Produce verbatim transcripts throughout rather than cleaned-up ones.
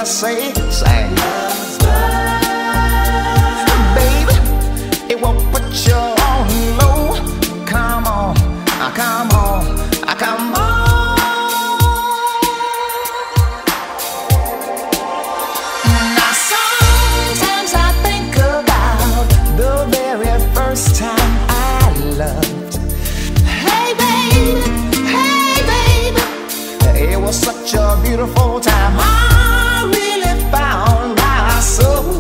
say, say, baby, it won't put you on low. Come on, uh, come on, uh, come on. Now sometimes I think about the very first time I loved. Hey baby, hey baby, it was such a beautiful time. I really found my soul.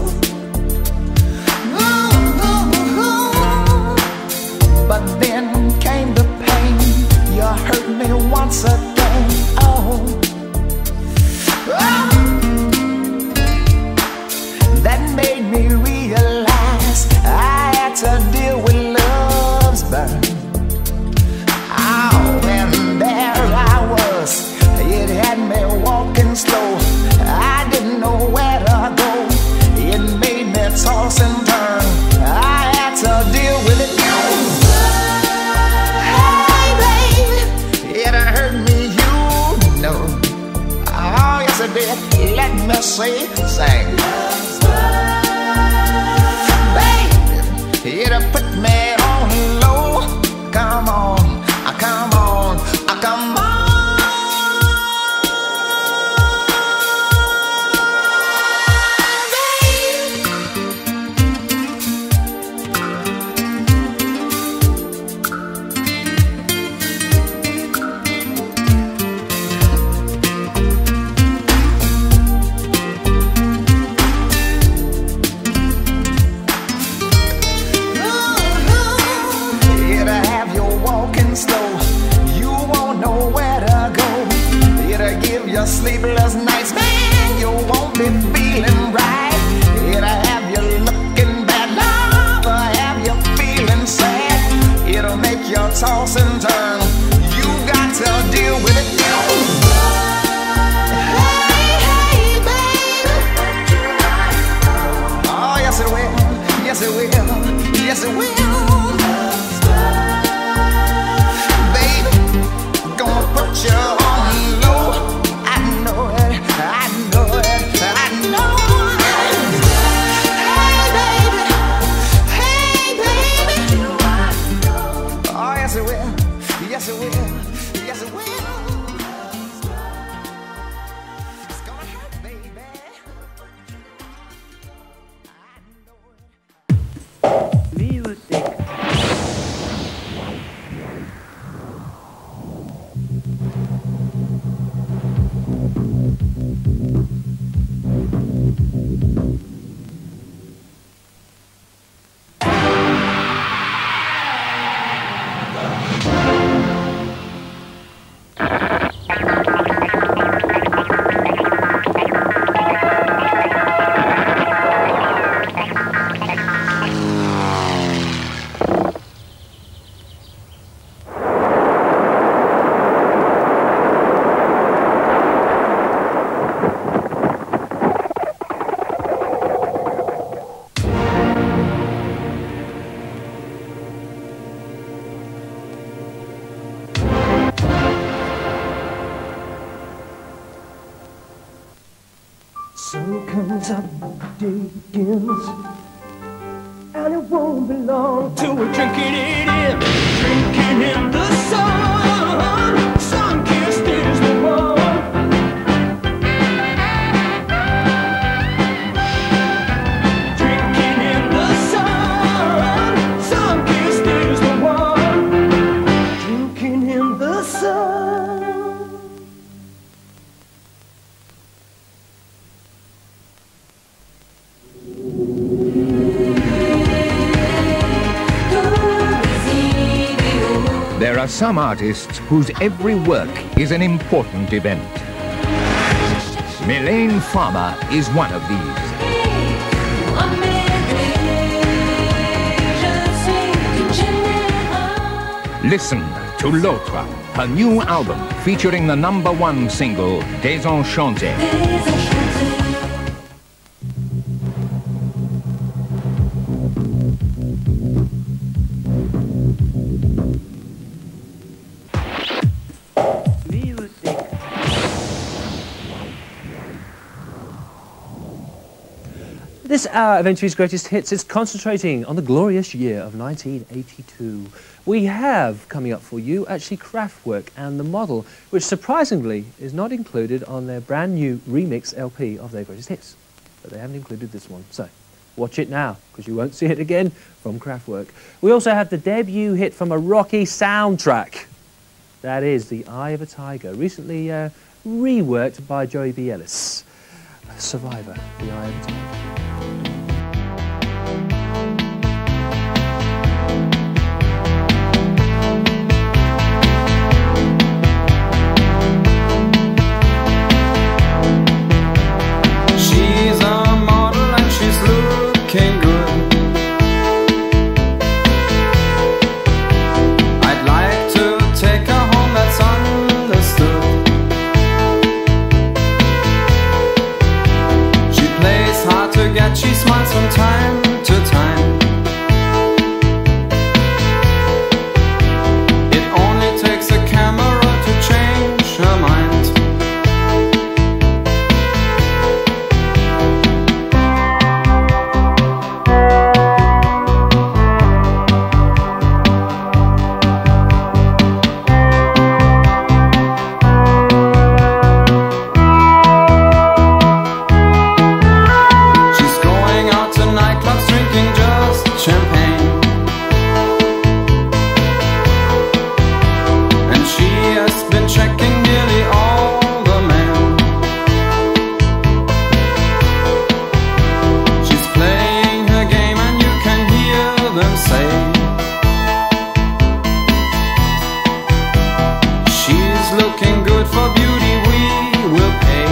But then came the pain. You hurt me once again. Oh, oh. That made me realize I had to deal with love's burn. Oh, and there I was. It had me walking slow. I didn't know where to go. It made me toss and turn. I had to deal with it. Hey baby, it hurt me, you know. Oh yes it did. Let me say, say, baby, it put me on low. Come on, come on, come on. Sleepless nights, man, you won't be feeling right. It'll have you looking bad, love, have you feeling sad. It'll make you toss and turn. You got to deal with it. Hey, hey, baby. Oh, yes it will, yes it will, yes it will. Baby, gonna put you on low. I know it, I know it. Hey baby, hey baby. Oh yes it will, yes it will, yes it will. It's gonna hurt, baby. I know it. Music. Sun comes up, day begins, and it won't be long till we're drinking it in, drinking in the sun. Sun-kissed is the one. Drinking in the sun. Sun-kissed is the one. Drinking in the sun. There are some artists whose every work is an important event. Mylène Farmer is one of these. Listen to L'Autre, her new album featuring the number one single, Désenchanté. This hour of M T V's Greatest Hits is concentrating on the glorious year of nineteen eighty-two. We have coming up for you actually Kraftwerk and The Model, which surprisingly is not included on their brand new remix L P of their greatest hits. But they haven't included this one, so watch it now, because you won't see it again from Kraftwerk. We also have the debut hit from a Rocky soundtrack. That is The Eye of a Tiger, recently uh, reworked by Joey B. Ellis. Survivor, The Eye of a Tiger. She smiles from time to time. It only takes a camera to change her mind. Looking good for beauty, we will pay.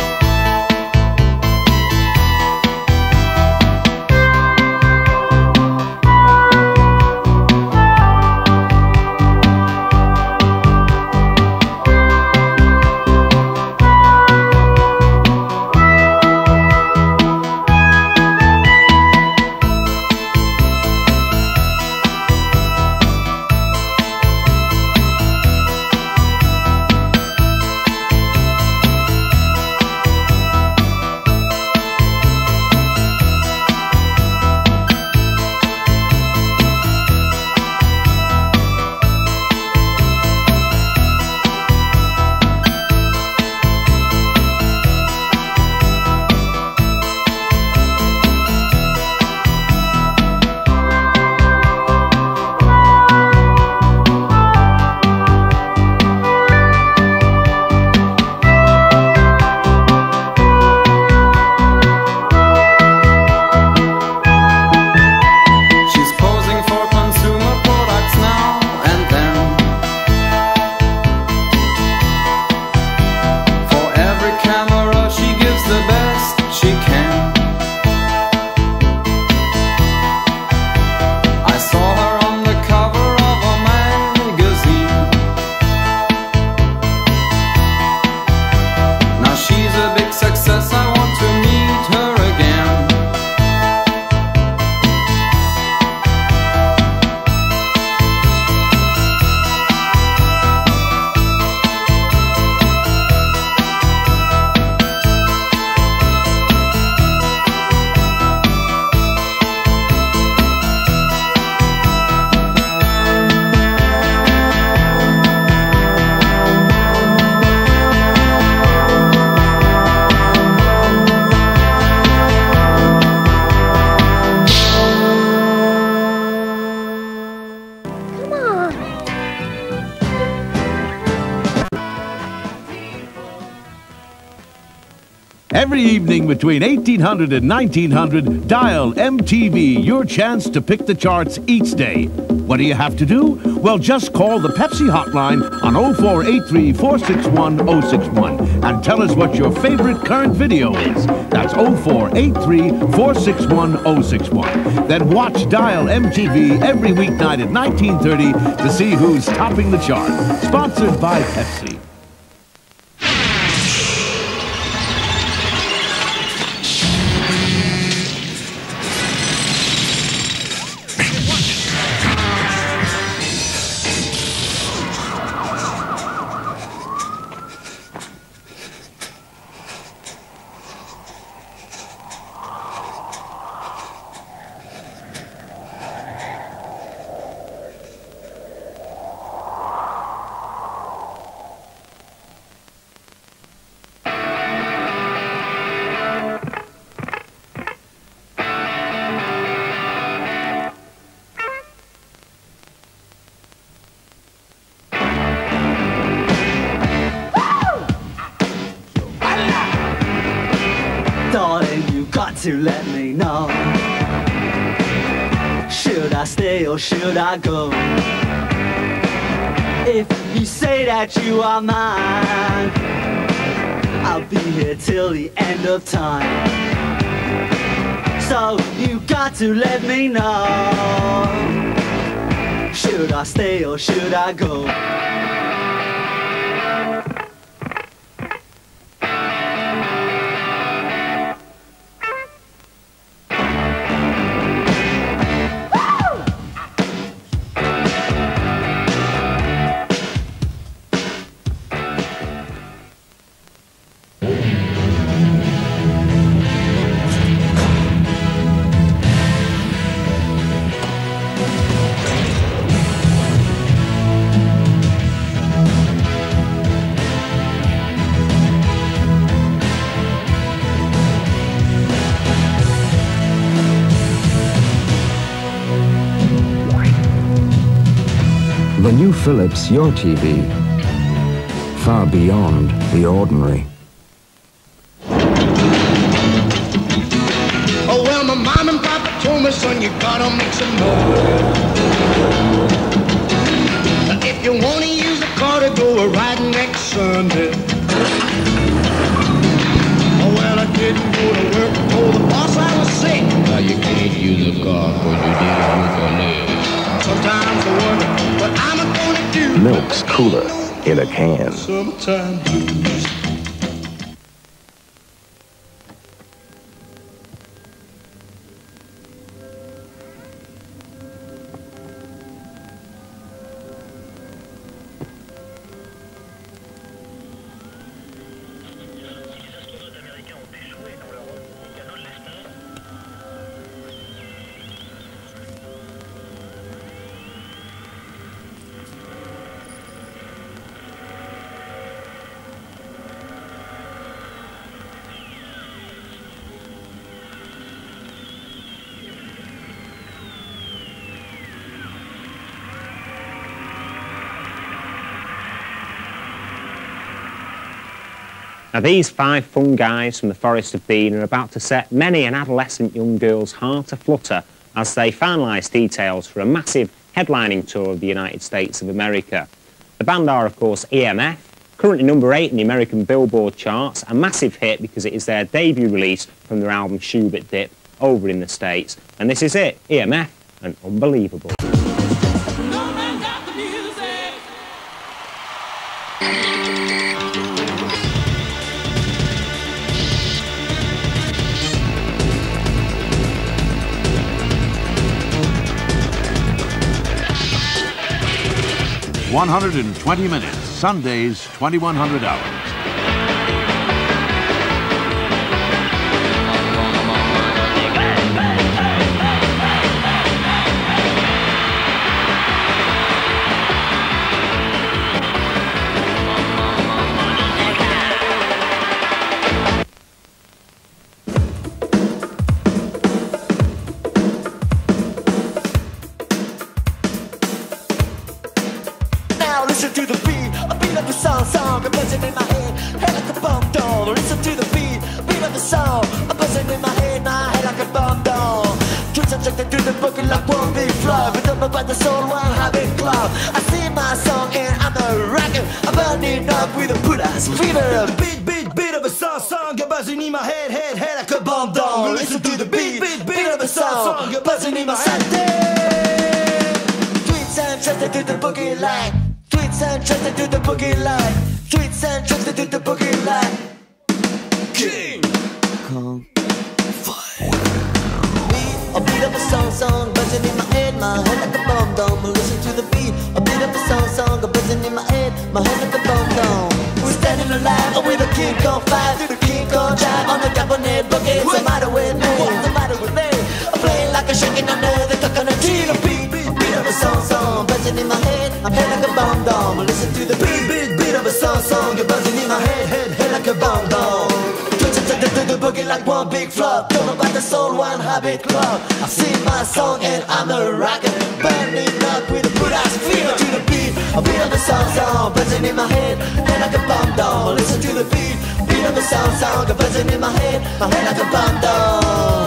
Every evening between eighteen hundred and nineteen hundred, dial M T V, your chance to pick the charts each day. What do you have to do? Well, just call the Pepsi hotline on oh four eight three, four six one, oh six one and tell us what your favorite current video is. That's oh four eight three, four six one, oh six one. Then watch Dial M T V every weeknight at nineteen thirty to see who's topping the chart. Sponsored by Pepsi. to let me know. Should I stay or should I go? If you say that you are mine, I'll be here till the end of time. So you got to let me know. Should I stay or should I go? The new Philips Your T V, far beyond the ordinary. Oh, well, my mom and papa told me, son, you gotta make some noise. If you wanna use a car to go a riding next Sunday. Oh, well, I didn't go to work, told the boss I was sick. Now you can't use a car because you didn't use your legs. Sometimes I wonder what I'm gonna do. Milk's cooler in a can. Summertime blues. Now these five fun guys from the Forest of Dean are about to set many an adolescent young girl's heart aflutter as they finalise details for a massive headlining tour of the United States of America. The band are, of course, E M F, currently number eight in the American Billboard charts, a massive hit because it is their debut release from their album Schubert Dip over in the States. And this is it, E M F and Unbelievable. one hundred twenty minutes, Sundays, twenty-one hundred hours. Listen to the beat, a beat of the song, song, a buzzing in my head, head like a bomb doll. Listen to the beat, beat of the song, a buzzing in my head, my head like a bomb doll. True subjected to the boogie like one big flow, but don't know about the soul, one habit club. I sing my song and I'm a rocker, I'm burning up with a put-ass fever. Beat, beat, beat of a song, song, a buzzing in my head, head, head like a bomb doll. Listen to the beat, beat, beat of a song, song, a buzzing in my head. Tweets and trusted to the boogie line. Tweets and trusted to the boogie line. Tweets and trusted to the boogie line. King Kong Fire. Beat, a beat of a song, song, buzzing in my head, my head like a bomb dome. Listen to the beat, a beat of a song, song, buzzing in my head, my head like a bomb dome. We're standing alive with a King Kong Fire through the King Kong drive on the cabinet boogie. What's the matter with me? What's the matter with me? I'm playing like a shaking under the coconut tree. The beat, beat, beat of a song, song, buzzing in my head, my head like a bomb dome. Listen to the beat, beat, beat of a song, song, you're buzzing in my head, head, head like a bomb dome. Twitching to the, the boogie like one big flop. Don't know about the soul, one habit club. I sing my song and I'm a rocker, burning up with a put-ass fever. To the beat, a beat of a song, song, buzzing in my head, head like a bomb dome. Listen to the beat, beat of a song, song, buzzing in my head, my head like a bomb dome.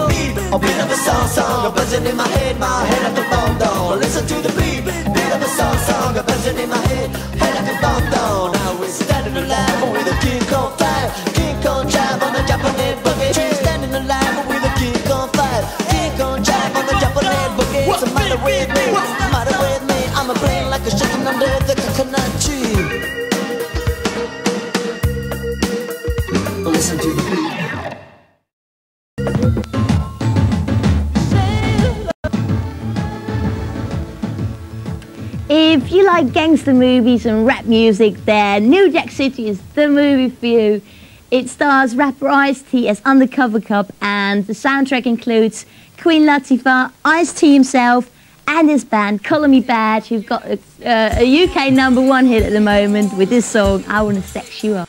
song, buzzing in my head, my head like a bomb down. Listen to the beat, beat of a song, song, buzzing in my head, head like a bomb down. Now we're standing alive with a King Kong fire, King Kong jive on the Japanese boogie. We're standing alive with a King Kong fire, King Kong jive on the Japanese boogie. What's the matter with me? What's the matter with me? I'm a brain like a chicken under the coconut tree. Listen to the beat. If you like gangster movies and rap music, then New Jack City is the movie for you. It stars rapper Ice-T as Undercover Cop, and the soundtrack includes Queen Latifah, Ice-T himself, and his band Colour Me Badd, who've got a, uh, a U K number one hit at the moment with this song, I Wanna Sex You Up.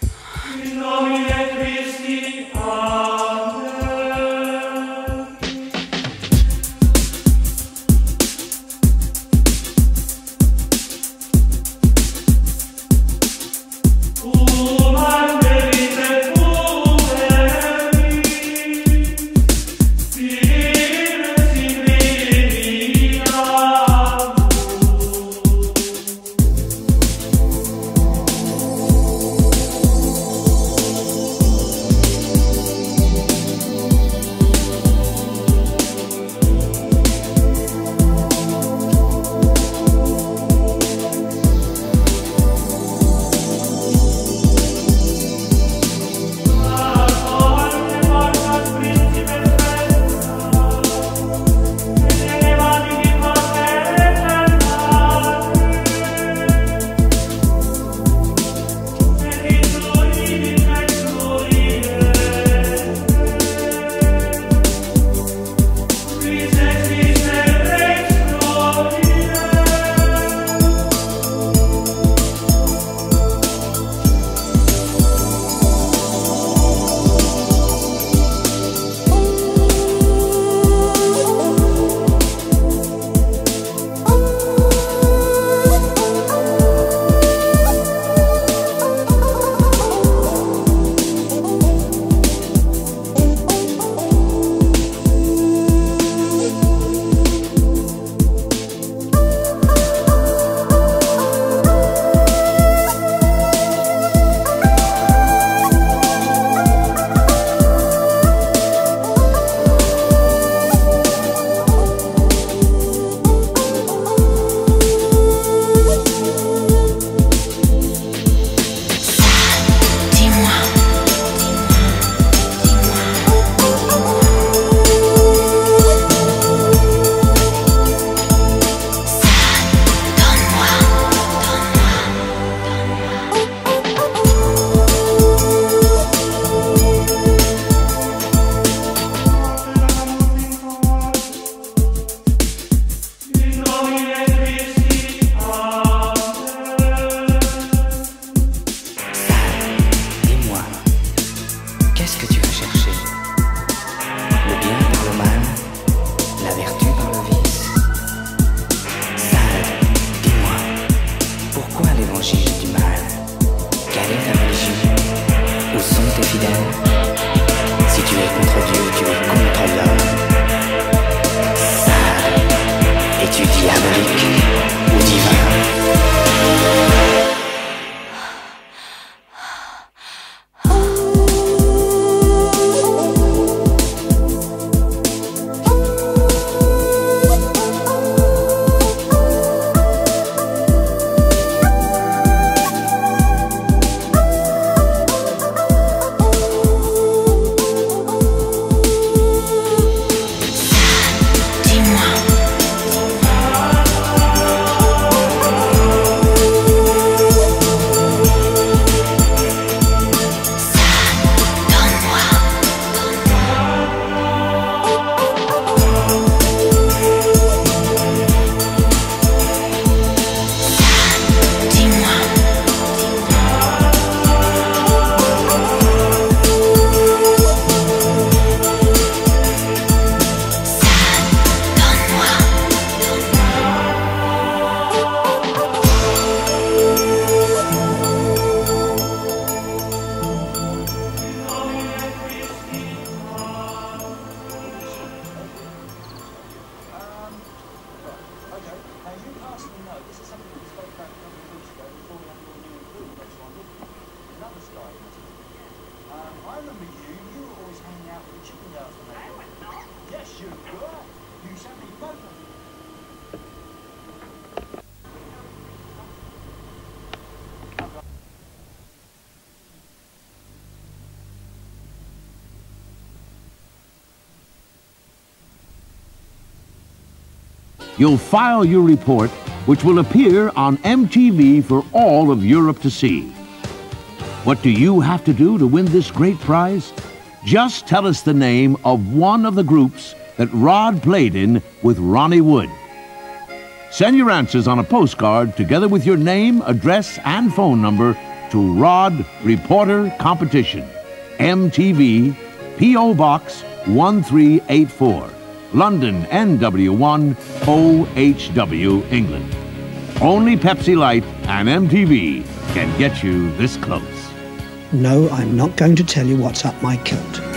You'll file your report, which will appear on M T V for all of Europe to see. What do you have to do to win this great prize? Just tell us the name of one of the groups that Rod played in with Ronnie Wood. Send your answers on a postcard together with your name, address, and phone number to Rod Reporter Competition, M T V, P O Box one three eight four, London N W one, O H W, England. Only Pepsi Light and M T V can get you this close. No, I'm not going to tell you what's up my coat.